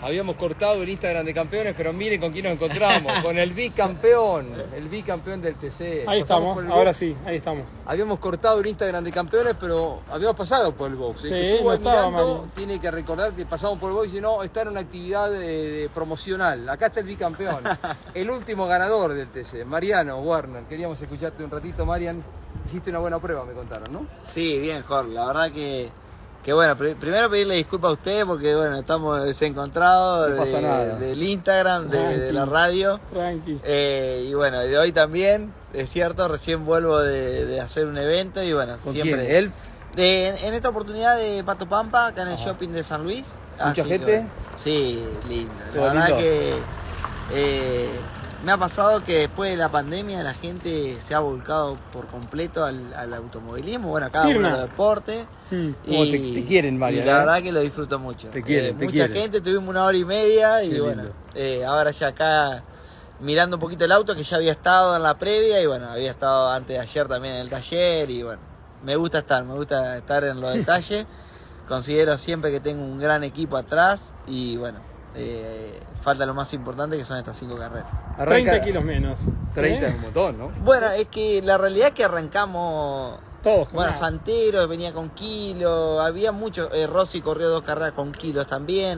Habíamos cortado el Instagram de campeones, pero miren con quién nos encontramos, con el bicampeón del TC. Ahí estamos, ahora sí, ahí estamos. Habíamos cortado el Instagram de campeones, pero habíamos pasado por el box. Sí, El que estuvo no ahí estaba mirando mal. tiene que recordar que pasamos por el box y no, está en una actividad de promocional. Acá está el bicampeón, el último ganador del TC, Mariano Werner. Queríamos escucharte un ratito, Marian. Hiciste una buena prueba, me contaron, ¿no? Sí, bien, Jorge. La verdad que bueno, primero pedirle disculpas a ustedes porque bueno, estamos desencontrados No pasa nada. del Instagram, de la radio. Tranqui. Y bueno, de hoy también, es cierto, recién vuelvo de hacer un evento y bueno, ¿Con siempre. quién? ¿Él? En esta oportunidad de Pato Pampa, acá en el shopping de San Luis. ¿Mucha Así gente? que, bueno, sí, lindo. La ¿Todo verdad lindo? que me ha pasado que después de la pandemia la gente se ha volcado por completo al automovilismo, bueno, a cada uno de los deportes. ¿Cómo te quieren, Marian? Y la verdad que lo disfruto mucho. Te quieren, te mucha quieren. gente, tuvimos 1 hora y media y Qué bueno, lindo. ahora ya acá mirando un poquito el auto que ya había estado en la previa y bueno, había estado antes de ayer también en el taller y bueno, me gusta estar en los detalles. Considero siempre que tengo un gran equipo atrás y bueno, falta lo más importante que son estas 5 carreras. 30 kilos menos. 30 es un montón, ¿no? Bueno, es que la realidad es que arrancamos. Todos con Bueno, nada. Santero venía con kilos, había muchos. Rossi corrió 2 carreras con kilos también.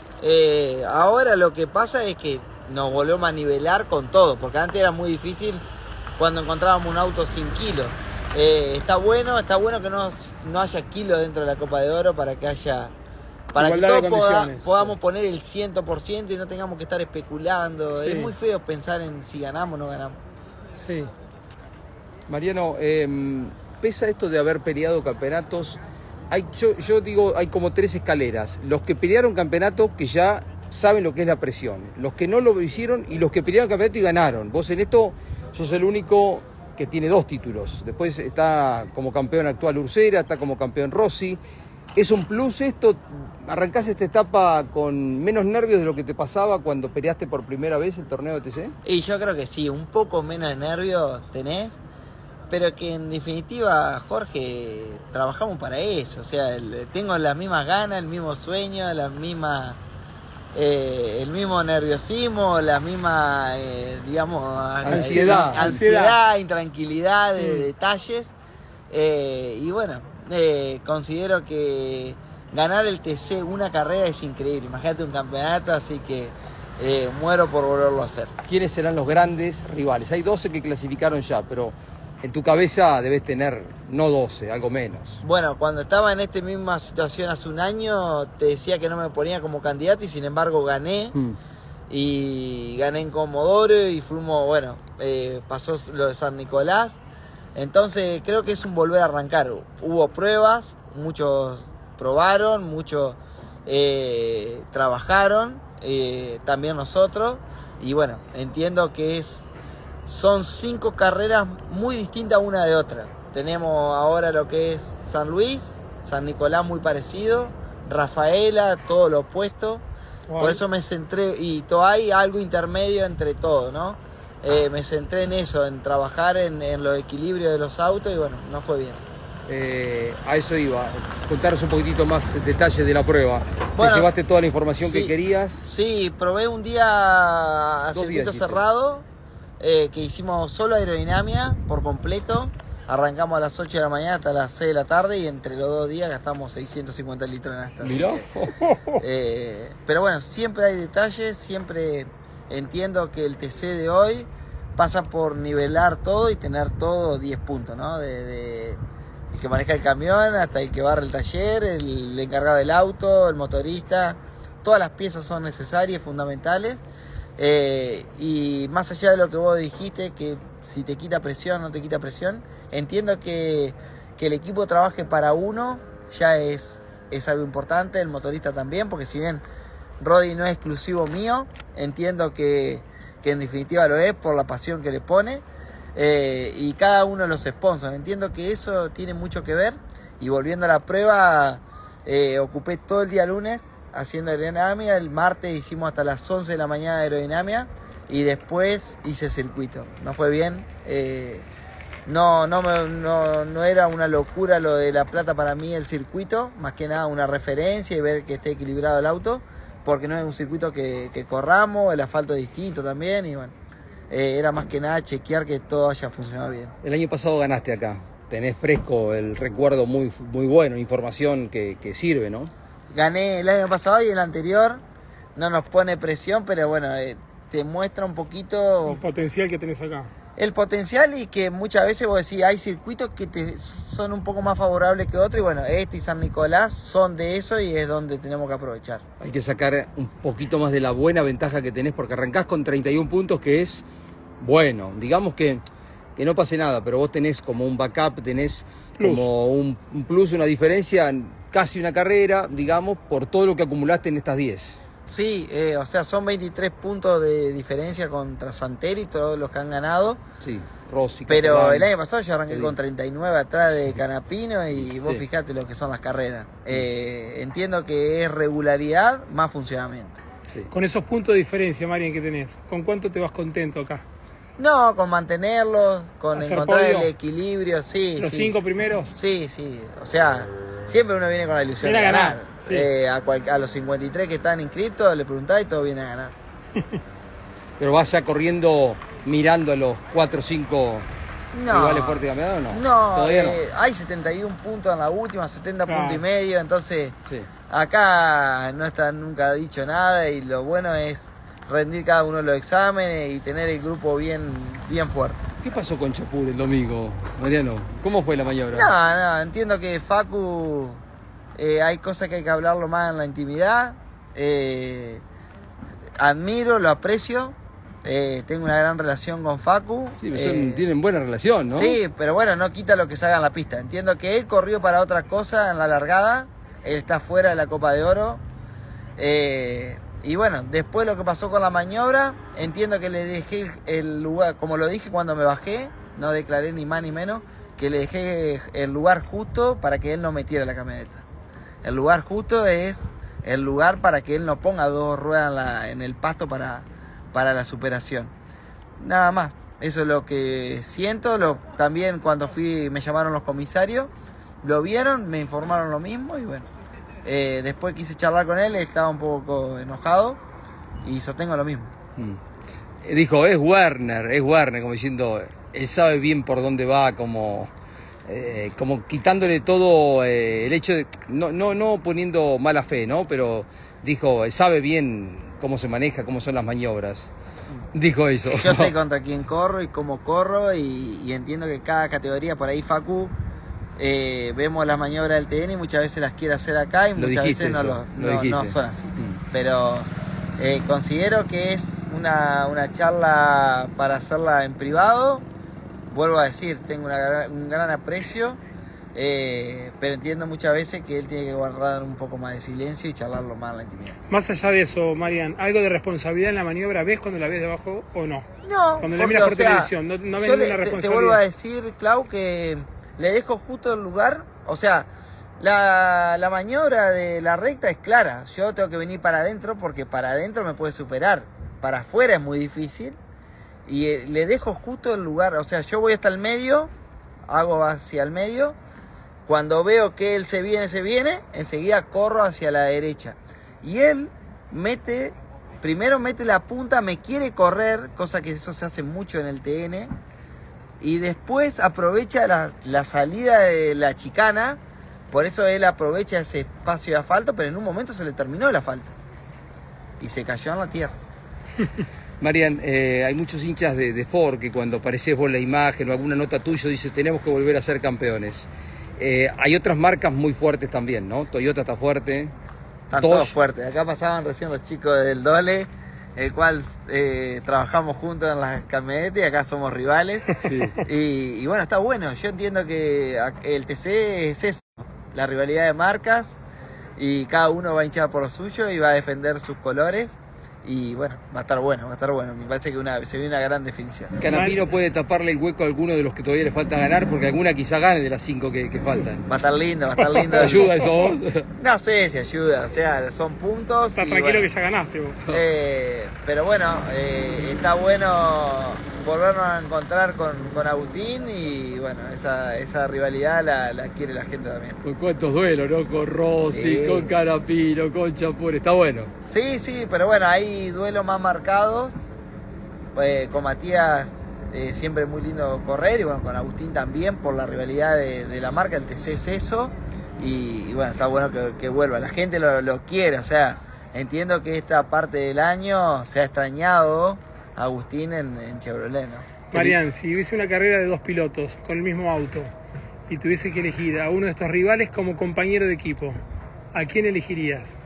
Ahora lo que pasa es que nos volvemos a nivelar con todo, porque antes era muy difícil cuando encontrábamos un auto sin kilos. Está bueno que no haya kilos dentro de la Copa de Oro para que haya. Para que Igualdad de todos condiciones. podamos poner el 100% y no tengamos que estar especulando. Sí. Es muy feo pensar en si ganamos o no ganamos. Sí. Mariano, pesa esto de haber peleado campeonatos. Yo digo, hay como 3 escaleras. Los que pelearon campeonatos que ya saben lo que es la presión. Los que no lo hicieron y los que pelearon campeonato y ganaron. Vos en esto sos el único que tiene 2 títulos. Después está como campeón actual Ursera, está como campeón Rossi. ¿Es un plus esto? ¿Arrancás esta etapa con menos nervios de lo que te pasaba cuando peleaste por primera vez el torneo de TC? Y yo creo que sí, un poco menos de nervios tenés, pero que en definitiva, Jorge, trabajamos para eso. O sea, tengo las mismas ganas, el mismo sueño, el mismo nerviosismo, la misma, digamos, Ansiedad. intranquilidad de detalles. Y bueno, considero que ganar el TC una carrera es increíble. Imagínate un campeonato, así que muero por volverlo a hacer. ¿Quiénes serán los grandes rivales? Hay 12 que clasificaron ya, pero en tu cabeza debes tener no 12, algo menos. Bueno, cuando estaba en esta misma situación hace un año, te decía que no me ponía como candidato y sin embargo gané. Y gané en Comodoro y fuimos, bueno, pasó lo de San Nicolás. Entonces creo que es un volver a arrancar. Hubo pruebas, muchos probaron, muchos trabajaron, también nosotros. Y bueno, entiendo que son 5 carreras muy distintas una de otra. Tenemos ahora lo que es San Luis, San Nicolás muy parecido, Rafaela, todo lo opuesto. Por eso me centré, y hay algo intermedio entre todo, ¿no? Me centré en eso, en trabajar en los equilibrios de los autos y bueno, no fue bien. A eso iba, contaros un poquitito más detalles de la prueba. Bueno, ¿Te llevaste toda la información sí, que querías? Sí, probé un día a 2 circuito días cerrado, que hicimos solo aerodinámica por completo. Arrancamos a las 8 de la mañana hasta las 6 de la tarde y entre los 2 días gastamos 650 litros en esta. Mirá. Pero bueno, siempre hay detalles, siempre entiendo que el TC de hoy pasa por nivelar todo y tener todo 10 puntos, ¿no? De el que maneja el camión hasta el que barre el taller, el encargado del auto, el motorista. Todas las piezas son necesarias, fundamentales. Y más allá de lo que vos dijiste, que si te quita presión o no te quita presión, entiendo que el equipo trabaje para uno ya es algo importante, el motorista también, porque si bien Rodi no es exclusivo mío, entiendo que en definitiva lo es por la pasión que le pone, y cada uno de los sponsors, entiendo que eso tiene mucho que ver. Y volviendo a la prueba, ocupé todo el día lunes haciendo aerodinámica, el martes hicimos hasta las 11 de la mañana aerodinámica y después hice circuito. No fue bien, no era una locura lo de La Plata para mí el circuito, más que nada una referencia y ver que esté equilibrado el auto, porque no es un circuito que corramos, el asfalto es distinto también y bueno, era más que nada chequear que todo haya funcionado bien. El año pasado ganaste acá, tenés fresco el recuerdo muy bueno, información que sirve, ¿no? Gané el año pasado y el anterior, no nos pone presión, pero bueno, te muestra un poquito el potencial que tenés acá. El potencial y que muchas veces vos decís, hay circuitos que te son un poco más favorables que otros y bueno, este y San Nicolás son de eso y es donde tenemos que aprovechar. Hay que sacar un poquito más de la buena ventaja que tenés porque arrancás con 31 puntos que es bueno, digamos que no pase nada, pero vos tenés como un backup, tenés como un plus, una diferencia, casi una carrera, digamos, por todo lo que acumulaste en estas 10. Sí, o sea, son 23 puntos de diferencia contra Santeri y todos los que han ganado. Sí, Rossi. Pero Catalán. el año pasado yo arranqué con 39 atrás de Canapino y vos fijate lo que son las carreras. Entiendo que es regularidad más funcionamiento. Sí. Con esos puntos de diferencia, Marian, que tenés, ¿con cuánto te vas contento acá? No, con mantenerlos, con encontrar podio, el equilibrio, sí. ¿Los 5 primeros? Sí, o sea, siempre uno viene con la ilusión de ganar. Sí. A los 53 que están inscritos le preguntás y todo viene a ganar. Pero vas ya corriendo mirando a los 4 o 5 rivales fuertes campeonatos, ¿no? No, todavía no. Hay 71 puntos en la última, 70 puntos y medio, entonces acá no está nunca dicho nada y lo bueno es rendir cada uno de los exámenes y tener el grupo bien fuerte. ¿Qué pasó con Chapur el domingo, Mariano? ¿Cómo fue la maniobra? No, entiendo que Facu hay cosas que hay que hablarlo más en la intimidad. Admiro, lo aprecio. Tengo una gran relación con Facu. Sí, tienen buena relación, ¿no? Sí, pero bueno, no quita lo que salga en la pista. Entiendo que él corrió para otra cosa en la largada. Él está fuera de la Copa de Oro. Y bueno, después lo que pasó con la maniobra, entiendo que le dejé el lugar, como lo dije cuando me bajé, no declaré ni más ni menos, que le dejé el lugar justo para que él no metiera la camioneta. El lugar justo es el lugar para que él no ponga 2 ruedas en el pasto para la superación. Nada más, eso es lo que siento. También cuando fui me llamaron los comisarios, lo vieron, me informaron lo mismo y bueno. Después quise charlar con él, estaba un poco enojado y sostengo lo mismo. Dijo, es Werner, como diciendo, él sabe bien por dónde va, como quitándole todo el hecho de, no poniendo mala fe, ¿no? Pero dijo, sabe bien cómo se maneja, cómo son las maniobras. Dijo eso. Yo sé contra quién corro y cómo corro y entiendo que cada categoría, por ahí Facu, vemos las maniobras del TN y muchas veces las quiere hacer acá y muchas veces no son así. Pero considero que es una charla para hacerla en privado. Vuelvo a decir, tengo un gran aprecio, pero entiendo muchas veces que él tiene que guardar un poco más de silencio y charlarlo más en la intimidad. Más allá de eso, Marian, ¿algo de responsabilidad en la maniobra ves cuando la ves de abajo o no? No, cuando la miras por televisión, no ves ninguna responsabilidad. Te vuelvo a decir, Clau, que le dejo justo el lugar, o sea, la maniobra de la recta es clara. Yo tengo que venir para adentro porque para adentro me puede superar. Para afuera es muy difícil. Y le dejo justo el lugar, o sea, yo voy hasta el medio, hago hacia el medio. Cuando veo que él se viene, enseguida corro hacia la derecha. Y él primero mete la punta, me quiere correr, cosa que eso se hace mucho en el TN. Y después aprovecha la salida de la chicana, por eso él aprovecha ese espacio de asfalto, pero en un momento se le terminó el asfalto. Y se cayó en la tierra. Marian, hay muchos hinchas de Ford que cuando apareces vos la imagen o alguna nota tuya dice tenemos que volver a ser campeones. Hay otras marcas muy fuertes también, ¿no? Toyota está fuerte. Están todos fuertes. Acá pasaban recién los chicos del Dole, el cual trabajamos juntos en las camionetas y acá somos rivales. Sí. Y bueno, está bueno. Yo entiendo que el TC es eso, la rivalidad de marcas y cada uno va a hinchar por lo suyo y va a defender sus colores. Y bueno, va a estar bueno. Me parece que se ve una gran definición. Canapino puede taparle el hueco a alguno de los que todavía le falta ganar, porque alguna quizá gane de las 5 que faltan. Va a estar lindo. ¿Ayuda eso vos? No sé si ayuda, o sea, son puntos. Estás tranquilo, bueno, que ya ganaste vos. Pero bueno, está bueno volvernos a encontrar con Agustín y bueno, esa rivalidad la quiere la gente también. Con cuántos duelos, ¿no? Con Rossi, Sí. con Carapino, con Chapur, está bueno. Sí, pero bueno, hay duelos más marcados. Con Matías siempre muy lindo correr y bueno, con Agustín también por la rivalidad de la marca, el TC es eso. Y bueno, está bueno que vuelva. La gente lo quiere, o sea, entiendo que esta parte del año se ha extrañado a Agustín en Chevrolet, ¿no? Marian, si hubiese una carrera de dos pilotos con el mismo auto y tuviese que elegir a uno de estos rivales como compañero de equipo, ¿a quién elegirías?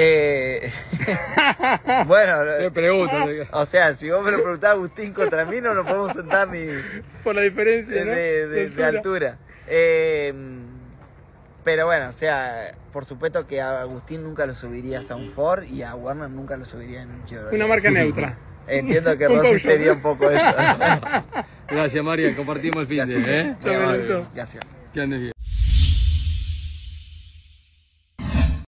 Bueno, Qué pregunta. o sea, si vos me lo preguntás Agustín contra mí, no nos podemos sentar ni Por la diferencia, ¿no? de altura. Pero bueno, o sea, por supuesto que a Agustín nunca lo subirías a un Ford y a Werner nunca lo subiría en un Chevrolet. Una marca neutra. Entiendo que Un Rossi Peugeot. sería un poco eso. Gracias, Marian. Compartimos el fin Gracias. de. Muy amable. Gracias. Que andes bien.